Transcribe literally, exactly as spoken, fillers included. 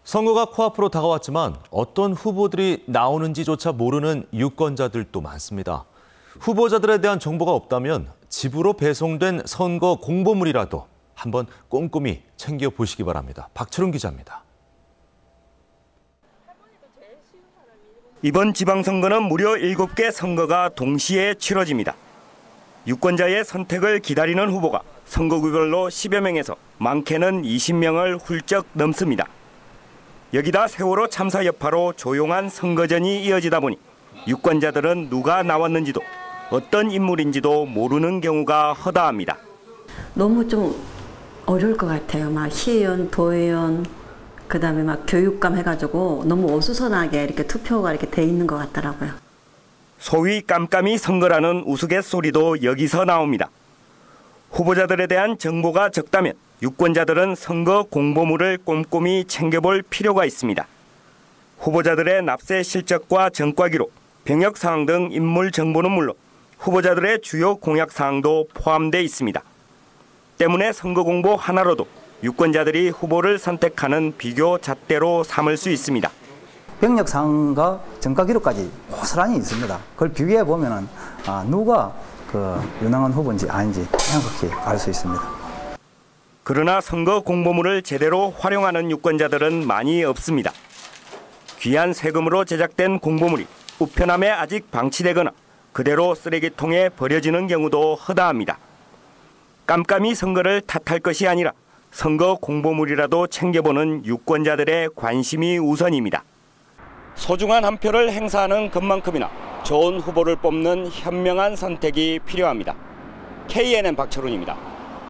선거가 코앞으로 다가왔지만 어떤 후보들이 나오는지조차 모르는 유권자들도 많습니다. 후보자들에 대한 정보가 없다면 집으로 배송된 선거 공보물이라도 한번 꼼꼼히 챙겨보시기 바랍니다. 박철웅 기자입니다. 이번 지방선거는 무려 일곱 개 선거가 동시에 치러집니다. 유권자의 선택을 기다리는 후보가 선거구별로 십여 명에서 많게는 이십 명을 훌쩍 넘습니다. 여기다 세월호 참사 여파로 조용한 선거전이 이어지다 보니 유권자들은 누가 나왔는지도 어떤 인물인지도 모르는 경우가 허다합니다. 너무 좀 어려울 것 같아요. 막 시의원, 도의원, 그다음에 막 교육감 해가지고 너무 어수선하게 이렇게 투표가 이렇게 돼 있는 것 같더라고요. 소위 깜깜이 선거라는 우스갯소리도 여기서 나옵니다. 후보자들에 대한 정보가 적다면 유권자들은 선거 공보물을 꼼꼼히 챙겨볼 필요가 있습니다. 후보자들의 납세 실적과 전과 기록, 병역 사항 등 인물 정보는 물론 후보자들의 주요 공약 사항도 포함되어 있습니다. 때문에 선거 공보 하나로도 유권자들이 후보를 선택하는 비교 잣대로 삼을 수 있습니다. 병력 사항과 전과 기록까지 고스란히 있습니다. 그걸 비교해 보면은 아, 누가 그 유능한 후보인지 아닌지 명확히 알 수 있습니다. 그러나 선거 공보물을 제대로 활용하는 유권자들은 많이 없습니다. 귀한 세금으로 제작된 공보물이 우편함에 아직 방치되거나 그대로 쓰레기통에 버려지는 경우도 허다합니다. 깜깜이 선거를 탓할 것이 아니라 선거 공보물이라도 챙겨보는 유권자들의 관심이 우선입니다. 소중한 한 표를 행사하는 것만큼이나 좋은 후보를 뽑는 현명한 선택이 필요합니다. 케이엔엔 박철훈입니다.